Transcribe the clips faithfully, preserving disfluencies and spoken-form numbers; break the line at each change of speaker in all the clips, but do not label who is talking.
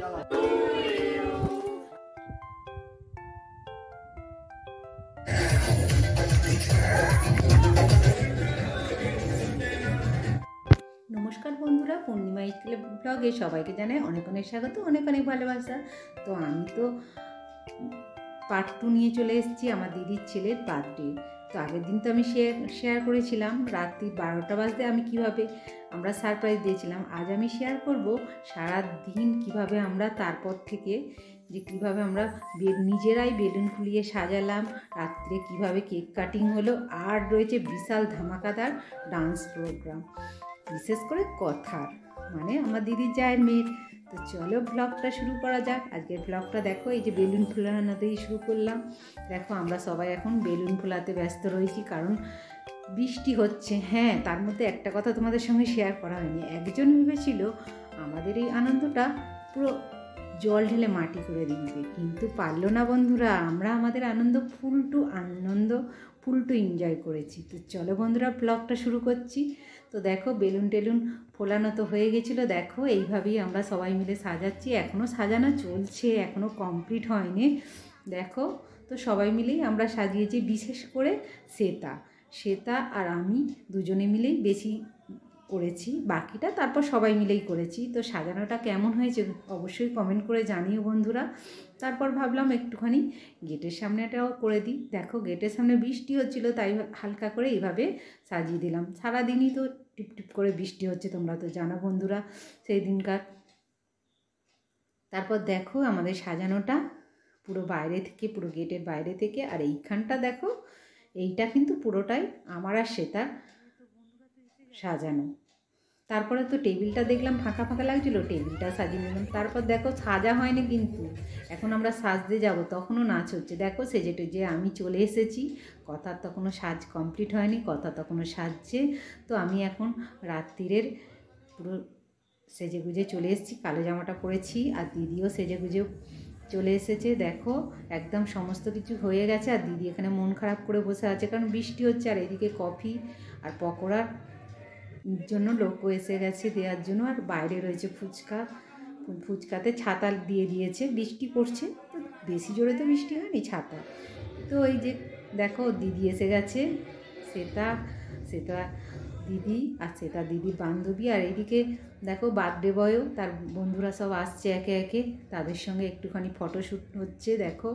নমস্কার বন্ধুরা, পূর্ণিমা স্কুলে ব্লগে সবাইকে জানাই অনেক অনেক স্বাগত, অনেক অনেক ভালোবাসা। তো আমি তো পার্ট টু নিয়ে চলে এসেছি আমার দিদির ছেলের বার্থডে। তো আগের দিন তো আমি শেয়ার শেয়ার করেছিলাম রাত্রি বারোটা বাজতে আমি কিভাবে আমরা সারপ্রাইজ দিয়েছিলাম। আজ আমি শেয়ার করব সারা দিন কিভাবে আমরা তারপর থেকে যে কীভাবে আমরা নিজেরাই বেলুন ফুলিয়ে সাজালাম, রাত্রে কিভাবে কেক কাটিং হলো, আর রয়েছে বিশাল ধামাকাদার ডান্স প্রোগ্রাম, বিশেষ করে কথার মানে আমার দিদির জায়ের মেয়ের। তো চলো ব্লগটা শুরু করা যাক। আজকের ব্লগটা দেখো, এই যে বেলুন ফোলানোতেই শুরু করলাম। দেখো আমরা সবাই এখন বেলুন ফোলাতে ব্যস্ত রয়েছি, কারণ বৃষ্টি হচ্ছে। হ্যাঁ, তার মধ্যে একটা কথা তোমাদের সঙ্গে শেয়ার করা হয়নি। একজন ভেবেছিল আমাদের এই আনন্দটা পুরো জল ঢেলে মাটি করে দিবে, কিন্তু পারলো না বন্ধুরা। আমরা আমাদের আনন্দ ফুল টু আনন্দ ফুল টু এনজয় করেছি। তো চলো বন্ধুরা ব্লগটা শুরু করছি। তো দেখো বেলুন টেলুন ফোলানো তো হয়ে গেছিলো। দেখো এইভাবেই আমরা সবাই মিলে সাজাচ্ছি, এখনও সাজানো চলছে, এখনও কমপ্লিট হয়নি। দেখো তো সবাই মিলেই আমরা সাজিয়েছি, বিশেষ করে শ্বেতা শ্বেতা আর আমি দুজনে মিলেই বেশি করেছি, বাকিটা তারপর সবাই মিলেই করেছি। তো সাজানোটা কেমন হয়েছে অবশ্যই কমেন্ট করে জানিও বন্ধুরা। তারপর ভাবলাম একটুখানি গেটের সামনেটাও করে দিই। দেখো গেটের সামনে বৃষ্টি হচ্ছিলো, তাই হালকা করে এইভাবে সাজিয়ে দিলাম। সারাদিনই তো টিপ টিপ করে বৃষ্টি হচ্ছে, তোমরা তো জানো বন্ধুরা সেই দিনকার। তারপর দেখো আমাদের সাজানোটা পুরো বাইরে থেকে, পুরো গেটের বাইরে থেকে। আর এইখানটা দেখো, এইটা কিন্তু পুরোটাই আমার আর শ্বেতার সাজানো। তারপরে তো টেবিলটা দেখলাম ফাঁকা ফাঁকা লাগছিলো, টেবিলটা সাজিয়ে নিলাম। তারপর দেখো সাজা হয়নি, কিন্তু এখন আমরা সাজতে যাব, তখনও নাচ হচ্ছে। দেখো সেজে টেজে আমি চলে এসেছি, কথার তখনও সাজ কমপ্লিট হয়নি, কথা তখনও সাজছে। তো আমি এখন রাত্রিরের পুরো সেজে গুজে চলে এসেছি, কালো জামাটা পরেছি, আর দিদিও সেজে গুজেও চলে এসেছে। দেখো একদম সমস্ত কিছু হয়ে গেছে, আর দিদি এখানে মন খারাপ করে বসে আছে, কারণ বৃষ্টি হচ্ছে। আর এদিকে কফি আর পকোড়ার জন্য লোকও এসে গেছে দেওয়ার জন্য। আর বাইরে রয়েছে ফুচকা, ফুচকাতে ছাতা দিয়ে দিয়েছে, বৃষ্টি পড়ছে তো বেশি জোরে তো বৃষ্টি হয়নি, ছাতা। তো এই যে দেখো দিদি এসে গেছে, শ্বেতা শ্বেতা দিদি আর শ্বেতা দিদির বান্ধবী। আর এইদিকে দেখো বার্থডে বয়ও, তার বন্ধুরা সব আসছে একে একে, তাদের সঙ্গে একটুখানি ফটোশ্যুট হচ্ছে। দেখো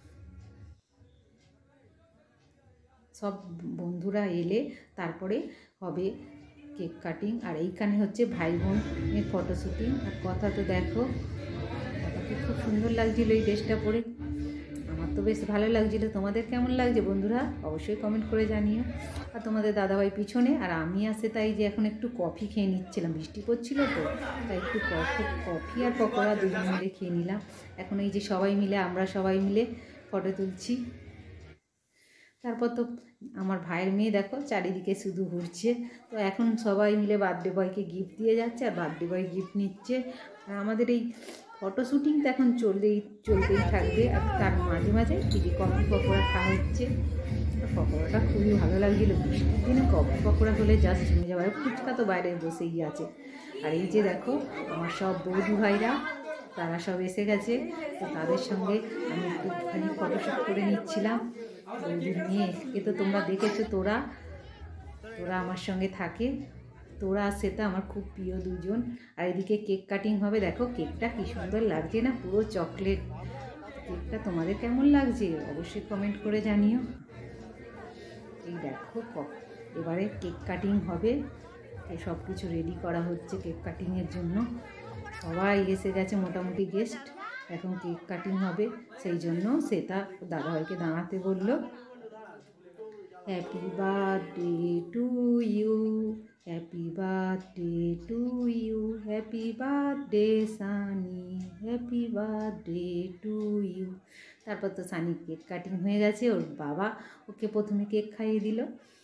সব বন্ধুরা এলে তারপরে হবে কেক কাটিং। আর এইখানে হচ্ছে ভাই বোনের ফটো শ্যুটিং। আর কথা তো দেখো, কথাকে খুব সুন্দর লাগছিলো এই ড্রেসটা পরে, আমার তো বেশ ভালো লাগছিলো। তোমাদের কেমন লাগছে বন্ধুরা অবশ্যই কমেন্ট করে জানিও। আর তোমাদের দাদাভাই পিছনে, আর আমি আসে তাই যে এখন একটু কফি খেয়ে নিচ্ছিলাম, বৃষ্টি পড়ছিল তো, তাই একটু কফি কফি আর পকোড়া দুজন মিলে খেয়ে নিলাম। এখন এই যে সবাই মিলে আমরা সবাই মিলে ফটো তুলছি। তারপর তো আমার ভাইয়ের মেয়ে দেখো চারিদিকে শুধু ঘুরছে। তো এখন সবাই মিলে বার্থডে বয়কে গিফট দিয়ে যাচ্ছে, আর বার্থডে বয় গিফট নিচ্ছে। আর আমাদের এই ফটো শ্যুটিংটা এখন চলতেই চলতেই থাকবে। আর তার মাঝে মাঝে দিদি কফি পকোড়া খাওয়া হচ্ছে। পকোড়াটা খুবই ভালো লাগছিলো, বৃষ্টির দিনে কফি পকোড়া হলে জাস্ট জমে যাবে। ফুচকা তো বাইরে বসেই আছে। আর এই যে দেখো আমার সব বৌদি ভাইরা, তারা সব এসে গেছে। তো তাদের সঙ্গে আমি একটুখানি ফটোশ্যুট করে নিচ্ছিলাম। বৌদির মেয়েকে তো তোমরা দেখেছো, তোরা তোরা আমার সঙ্গে থাকে, তোরা আর শ্বেতা আমার খুব প্রিয় দুজন। আর এদিকে কেক কাটিং হবে। দেখো কেকটা কী সুন্দর লাগছে না, পুরো চকলেট। কেকটা তোমাদের কেমন লাগছে অবশ্যই কমেন্ট করে জানিও। এই দেখো এবারে কেক কাটিং হবে, সব কিছু রেডি করা হচ্ছে কেক কাটিংয়ের জন্য। সবাই এসে গেছে মোটামুটি গেস্ট, এখন কেক কাটিং হবে। সেই জন্য শ্বেতা দাদাভাইকে দাঁড়াতে বলল। Happy birthday to you, happy birthday to you, happy birthday Sunny, happy birthday to you. তারপর তো সানি কেক কাটিং হয়ে গেছে, ওর বাবা ওকে প্রথমে কেক খাইয়ে দিল।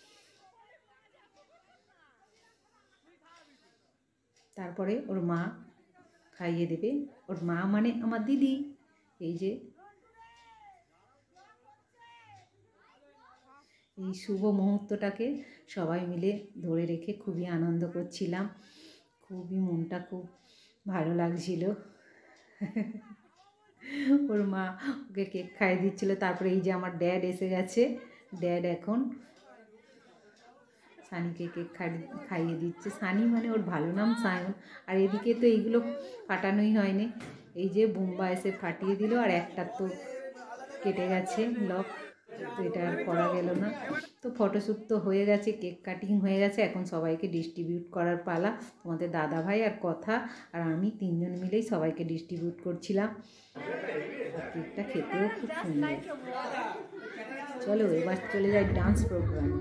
তারপরে ওর মা খাইয়ে দেবে। ওর মা মানে আমার দিদি। এই যে এই শুভ মুহূর্তটাকে সবাই মিলে ধরে রেখে খুবই আনন্দ করছিলাম, খুবই মনটা খুব ভালো লাগছিল। ওর মা ওকে কেক খাইয়ে দিচ্ছিলো। তারপরে এই যে আমার ড্যাড এসে গেছে, ড্যাড এখন সানিকে কেক খাইয়ে দিচ্ছে। সানি মানে ওর ভালো নাম সায়ন। আর এদিকে তো এইগুলো ফাটানোই হয়নি, এই যে বুম্বা এসে ফাটিয়ে দিল, আর একটা তো কেটে গেছে লক, তো এটা আর করা গেল না। তো ফটোশ্যুট তো হয়ে গেছে, কেক কাটিং হয়ে গেছে, এখন সবাইকে ডিস্ট্রিবিউট করার পালা। তোমাদের দাদা ভাই আর কথা আর আমি তিনজন মিলেই সবাইকে ডিস্ট্রিবিউট করছিলাম। কেকটা খেতেও খুব সুন্দর। চলো এবার চলে যাই ডান্স প্রোগ্রামে।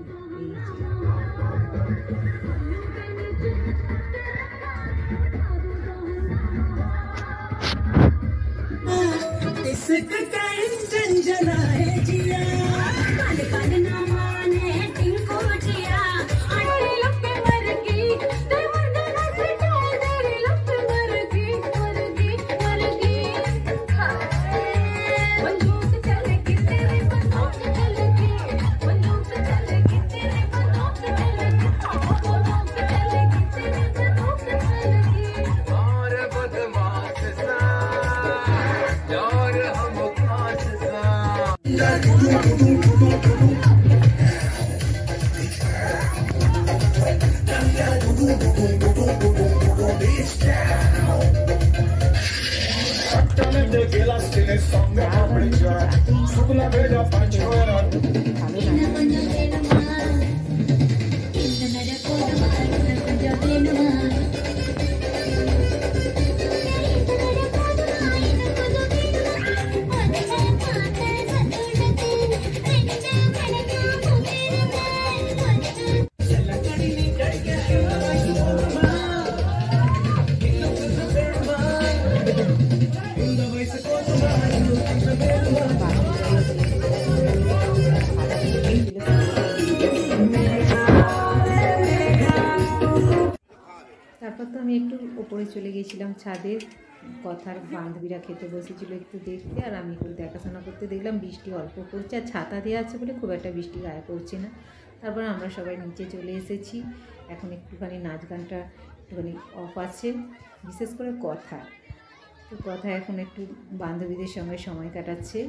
তারপর তো আমি একটু ওপরে চলে গিয়েছিলাম ছাদে, কথার বান্ধবীরা খেতে বসেছিল একটু দেখতে, আর আমি একটু দেখাশোনা করতে দেখলাম বৃষ্টি অল্প পড়ছে, আর ছাতা দেওয়া আছে বলে খুব একটা বৃষ্টি গায়ে পড়ছে না। তারপর আমরা সবাই নিচে চলে এসেছি, এখন একটুখানি নাচ গানটা একটুখানি অফ আছে, বিশেষ করে কথা। তো কথা এখন একটু বান্ধবীদের সঙ্গে সময় কাটাচ্ছে।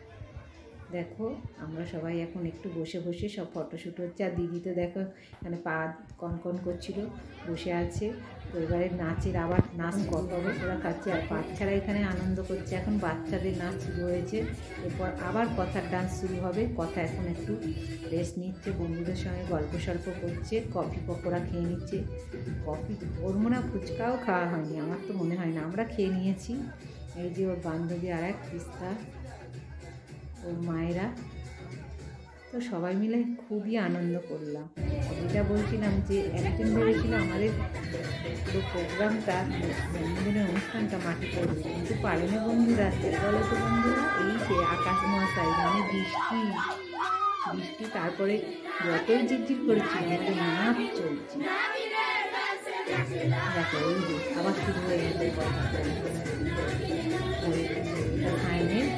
দেখো আমরা সবাই এখন একটু বসে বসে সব ফটোশ্যুট হচ্ছে, আর দিদি তো দেখো এখানে পা কনকন করছিল বসে আছে। তো এবারে নাচের আবার নাচ কত হবে ওরা খাচ্ছে, আর বাচ্চারা এখানে আনন্দ করছে। এখন বাচ্চাদের নাচ শুরু হয়েছে, এরপর আবার কথার ডান্স শুরু হবে। কথা এখন একটু রেস্ট নিচ্ছে, বন্ধুদের সঙ্গে গল্প সল্প করছে, কফি পকোড়া খেয়ে নিচ্ছে। কফি ওর মনে হয় ফুচকাও খাওয়া হয়নি, আমার তো মনে হয় না, আমরা খেয়ে নিয়েছি। এই যে ওর বান্ধবী আর এক তিস্তা, ওর মায়েরা, তো সবাই মিলে খুবই আনন্দ করলাম। যেটা বলছিলাম যে একদিন ভেবেছিল আমাদের পুরো প্রোগ্রামটা জন্মদিনের অনুষ্ঠানটা মাটি পড়বে, কিন্তু পারেনি বন্ধুরা। বলে তো বন্ধুরা, এই যে আকাশ মহাশয় মানে বৃষ্টি বৃষ্টি তারপরে যতই ঝিরঝির করেছিল আমাদের নাচ চলছে। দেখো এই যে আবার শুরু হয়ে গেছে সাইনের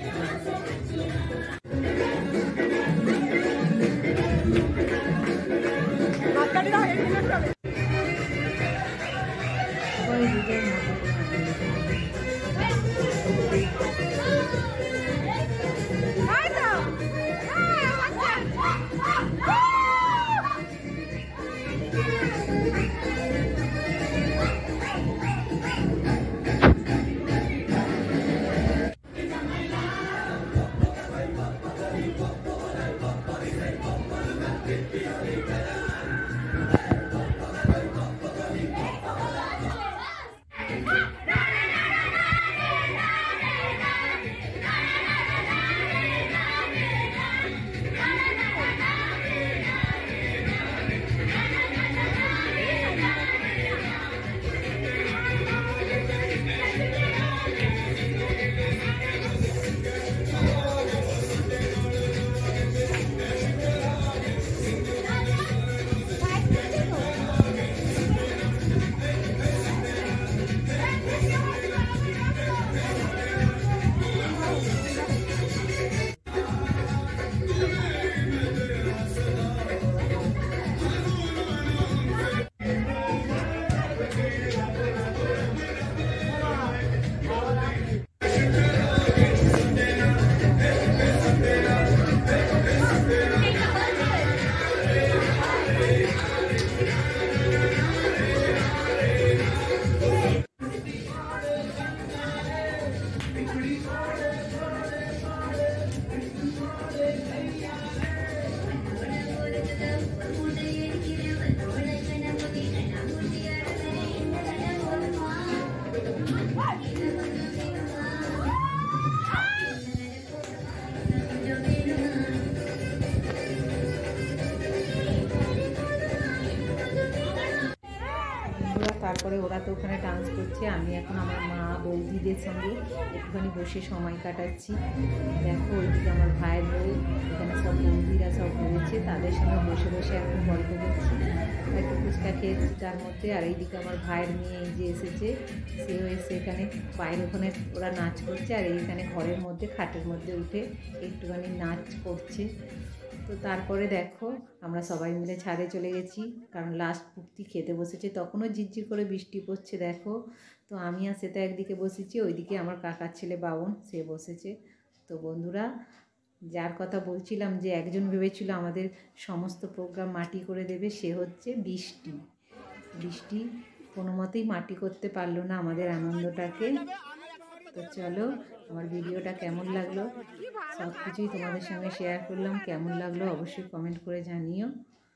চলছে। আমি এখন আমার মা বৌদিদের সঙ্গে একটুখানি বসে সময় কাটাচ্ছি। দেখো ওইদিকে আমার ভাইয়ের বউ, এখানে সব বৌদিরা সব রয়েছে, তাদের সঙ্গে বসে বসে এখন গল্প করছি, একটু ফুচকা খেয়েছি তার মধ্যে। আর এইদিকে আমার ভাইয়ের মেয়ে এই যে এসেছে, সেও এসে এখানে বাইরে ওখানে ওরা নাচ করছে, আর এইখানে ঘরের মধ্যে খাটের মধ্যে উঠে একটুখানি নাচ করছে। তো তারপরে দেখো আমরা সবাই মিলে ছাদে চলে গেছি, কারণ লাস্ট পুক্তি খেতে বসেছে, তখনও ঝিরঝির করে বৃষ্টি পড়ছে দেখো। তো আমি আর সেটা একদিকে বসেছি, ওইদিকে আমার কাকার ছেলে বাবন সে বসেছে। তো বন্ধুরা, যার কথা বলছিলাম যে একজন ভেবেছিল আমাদের সমস্ত প্রোগ্রাম মাটি করে দেবে, সে হচ্ছে বৃষ্টি। বৃষ্টি কোনো মতেই মাটি করতে পারলো না আমাদের আনন্দটাকে। তো চলো, আমার ভিডিওটা কেমন লাগলো সব কিছুই তোমাদের সঙ্গে শেয়ার করলাম। কেমন লাগলো অবশ্যই কমেন্ট করে জানিও।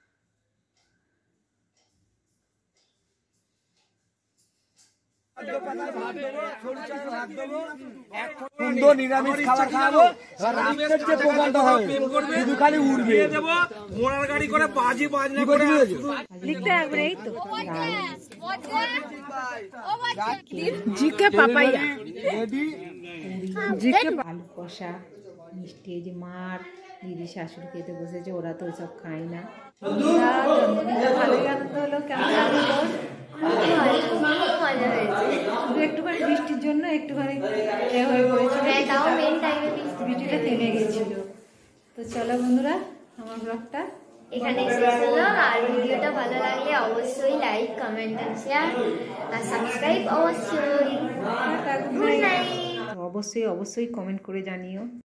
সুন্দর নিরামিষ খাবার খাওয়াবো, রাতের যে প্রোগ্রামটা হবে শুধু খালি উড়বে দেবো, মোড়ার গাড়ি করে বাজি বাজনা করে লিখতে হবে। এই তো জিকে পাপাইয়া রেডি, জিকে
আলু কষা, মিষ্টি, এই যে মার দিদি শাশুড়ি খেতে বসেছে, ওরা তো ওইসব খায় না। ভালোই আনন্দ হলো। কেমন লাগলো?
মজা হয়েছে,
শুধু একটুখানি বৃষ্টির জন্য একটুখানি এ হয়ে পড়েছিল, বৃষ্টিটা থেমে গেছিল। তো চলো বন্ধুরা, আমার ব্লগটা
এখানে শেষ হলো। আর ভিডিওটা ভালো লাগলে অবশ্যই লাইক, কমেন্ট এন্ড শেয়ার আর সাবস্ক্রাইব অবশ্যই। Good night.
অবশ্যই অবশ্যই কমেন্ট করে জানিও।